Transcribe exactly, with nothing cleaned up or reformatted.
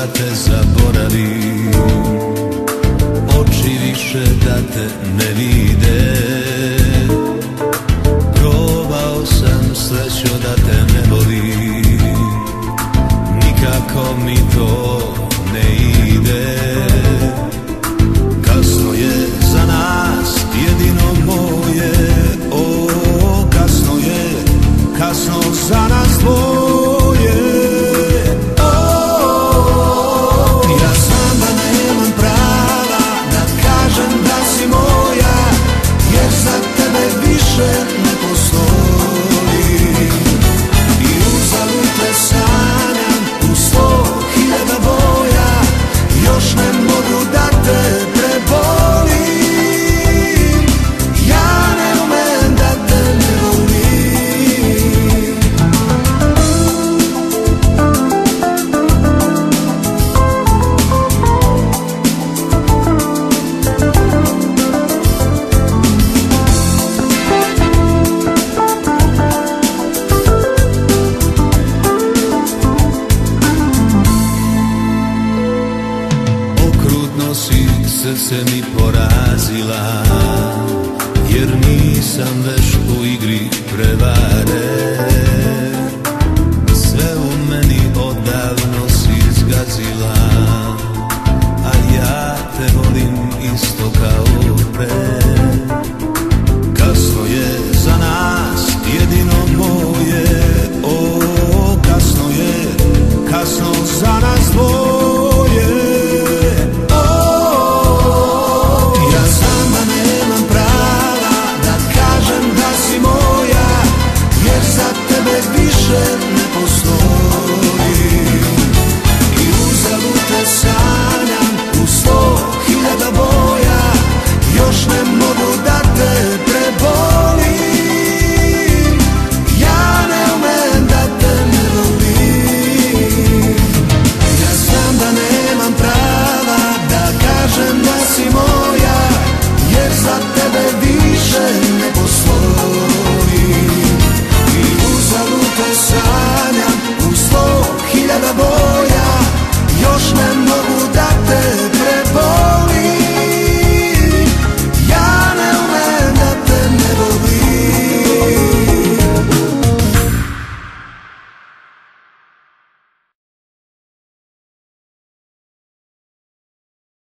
da te zaboravim, oči više da te ne vide. Probao sam srećo da te ne volim, nikako mi to ne ide. Kasno je za nas jedino moje, o, kasno je, kasno za nas dvoje. O, ja znam da nemam prava da kažem da si moja, jer za tebe više ne postoji. I uzalud te sanjam u sto hiljada boja, još ne mogu da te prebolim. Ja ne umem da te ne volim. Okrutno si srce mi porazila, jer nisam veš u igri prevare.